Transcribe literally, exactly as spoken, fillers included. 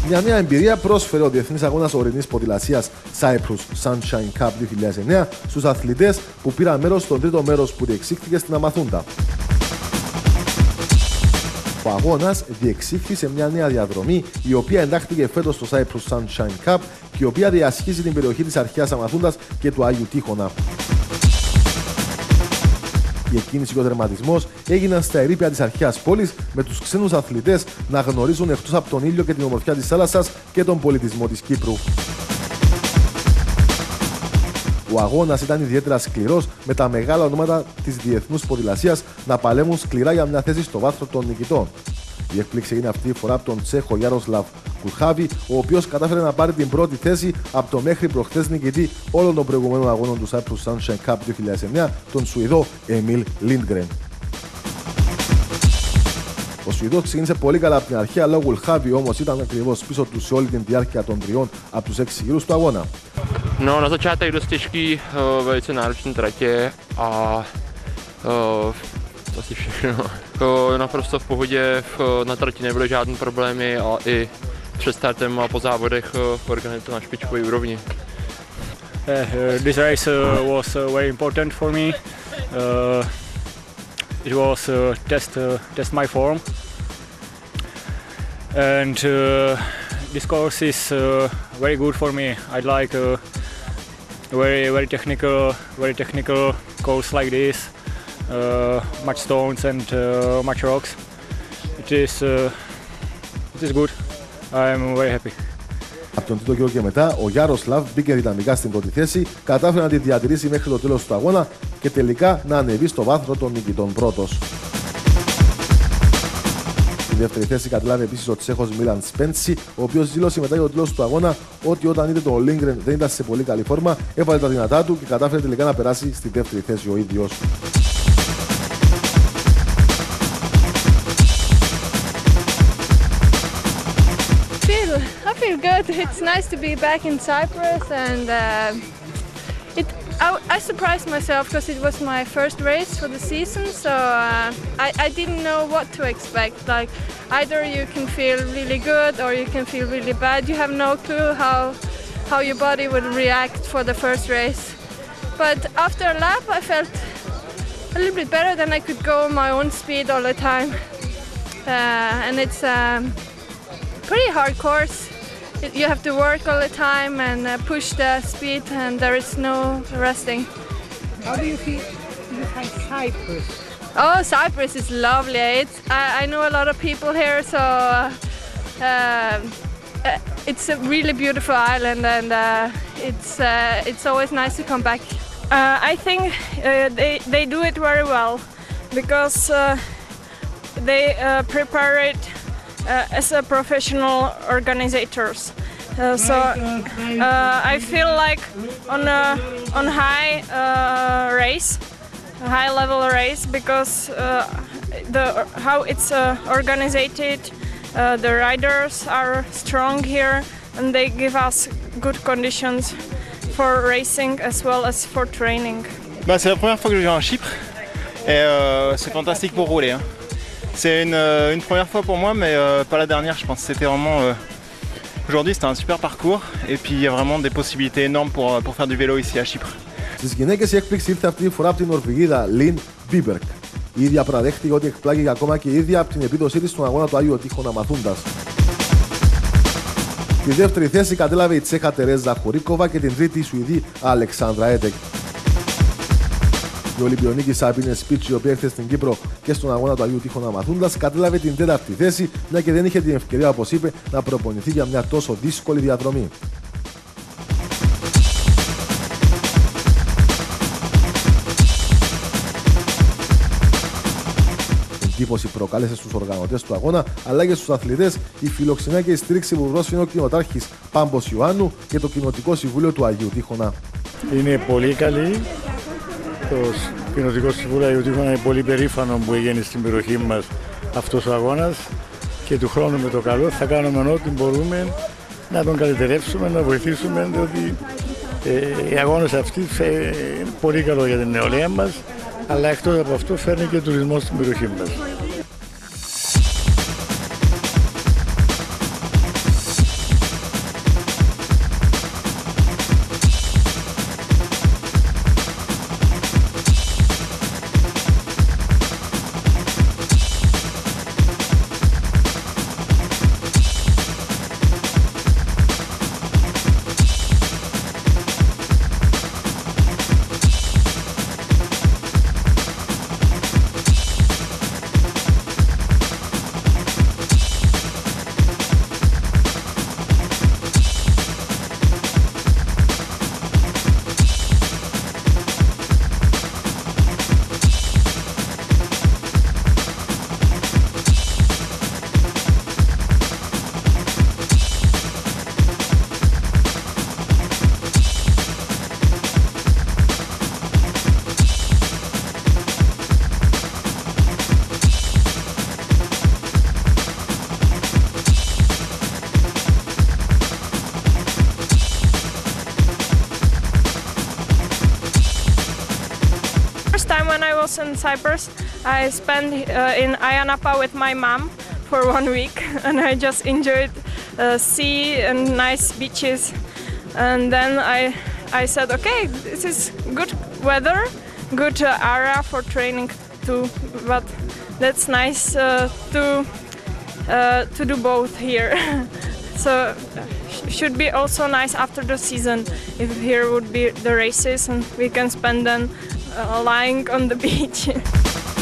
Μια νέα εμπειρία πρόσφερε ο Διεθνής Αγώνας Ορεινής Ποδηλασίας Cyprus Sunshine Cup δύο χιλιάδες εννέα στους αθλητές που πήραν μέρος στο τρίτο μέρος που διεξήχθηκε στην Amathouta. Ο αγώνας διεξήχθη σε μια νέα διαδρομή, η οποία εντάχθηκε φέτος στο Cyprus Sunshine Cup και η οποία διασχίζει την περιοχή της αρχαίας Amathoutas και του Αγίου Τύχωνα. Η εκκίνηση και ο τερματισμός έγιναν στα ερείπια της αρχαίας πόλης, με τους ξένους αθλητές να γνωρίζουν εκτός από τον ήλιο και την ομορφιά της θάλασσας και τον πολιτισμό της Κύπρου. Ο αγώνας ήταν ιδιαίτερα σκληρός, με τα μεγάλα ονόματα της διεθνούς ποδηλασίας να παλέμουν σκληρά για μια θέση στο βάθρο των νικητών. Η έκπληξη έγινε αυτή τη φορά από τον Τσέχο Yaroslav Kulhavy, ο οποίος κατάφερε να πάρει την πρώτη θέση από το μέχρι προχθές νικητή όλων των προηγουμένων αγώνων του Cyprus Sunshine Cup δύο χιλιάδες εννέα, τον Σουηδό Emil Lindgren. Ο Σουηδός ξεκίνησε πολύ καλά από την αρχή, αλλά ο Kulhavy όμως ήταν ακριβώς πίσω του σε όλη την διάρκεια των τριών από τους έξι γύρους του αγώνα. No, na začátek dost těžký, velice náročné tratě a to asi všechno. Naprosto v pohodě, na trati nebyly žádné problémy a i před startem a po závodech organizace na špičkové úrovni. This race was very important for me. It was test test my form, and this course is very good for me. I like very very technical very technical course like this. Uh, much stones and uh, much rocks. It is uh, it is good. I am very happy. Από τον τρίτο γύρο και μετά, ο Yaroslav μπήκε δυναμικά στην πρώτη θέση, κατάφερε να τη διατηρήσει μέχρι το τέλος του αγώνα και τελικά να ανεβεί στο βάθρο των νικητών πρώτος. Στη δεύτερη θέση κατέλαβε επίσης ο Τσέχος Milan Spentsi, ο οποίος δήλωσε μετά για το τέλος του αγώνα ότι όταν είδε τον Lindgren δεν ήταν σε πολύ καλή φόρμα, έβαλε τα δυνατά του και κατάφερε τελικά να περάσει στη δεύτερη θέση ο ίδιος. I feel good. It's nice to be back in Cyprus, and uh, it. I, I surprised myself because it was my first race for the season, so uh, I, I didn't know what to expect. Like, either you can feel really good or you can feel really bad. You have no clue how how your body would react for the first race. But after a lap, I felt a little bit better. Than I could go my own speed all the time, uh, and it's a pretty hard course. You have to work all the time and uh, push the speed, and there is no resting. How do you feel inside Cyprus? Oh, Cyprus is lovely. It's, I, I know a lot of people here, so uh, it's a really beautiful island, and uh, it's uh, it's always nice to come back. Uh, I think uh, they they do it very well because uh, they uh, prepare it Uh, as a professional organizers, uh, so uh, I feel like on a on high uh, race, a high level race, because uh, the how it's uh, organized, uh, the riders are strong here, and they give us good conditions for racing as well as for training. Bah, c'est la première fois que je viens à Chypre, et euh, c'est fantastique pour rouler. Hein. C'est une, une première fois pour moi, mais euh, pas la dernière, je pense. C'était vraiment... Euh, aujourd'hui, c'était un super parcours, et puis il y a vraiment des possibilités énormes pour, pour faire du vélo ici à Chypre. Στις γυναίκες η έκπληξη ήρθε αυτή τη φορά από την Νορβηγίδα Lene Byberg. Η ίδια παραδέχτηκε ότι εκπλάγει ακόμα και η ίδια από την επίδοσή της στον αγώνα του Ayios Tychon Amathoutas. Τη δεύτερη θέση κατέλαβε η Τσέχα Tereza Hurikova και την τρίτη η Σουηδή Alexandra Edek. Η Ολυμπιονίκη Sabine Spitz, η οποία ήρθε στην Κύπρο και στον αγώνα του Ayios Tychon Amathoutas, κατέλαβε την τέταρτη θέση, μια και δεν είχε την ευκαιρία, όπως είπε, να προπονηθεί για μια τόσο δύσκολη διαδρομή. Εντύπωση προκάλεσε στους οργανωτές του αγώνα, αλλά και στους αθλητές η φιλοξενία και η στήριξη που πρόσφερε ο κοινοτάρχης Πάμπος Ιωάννου και το Κοινοτικό Συμβούλιο του Αγίου Τύχωνα. Είναι πολύ καλή. Το Κοινοτικό Συμβούλιο Αγίου Τύχωνα είναι πολύ περήφανο που έγινε στην περιοχή μας αυτός ο αγώνας και του χρόνου με το καλό θα κάνουμε ό,τι μπορούμε να τον καλυτερεύσουμε, να βοηθήσουμε, διότι ε, οι αγώνες αυτοί είναι πολύ καλό για την νεολαία μας, αλλά εκτός από αυτό φέρνει και τουρισμό στην περιοχή μας. first time when I was in Cyprus, I spent uh, in Ayanapa with my mom for one week, and I just enjoyed uh, sea and nice beaches. And then I, I said, okay, this is good weather, good uh, area for training too, but that's nice uh, to uh, to do both here. So sh should be also nice after the season if here would be the races and we can spend them uh, lying on the beach.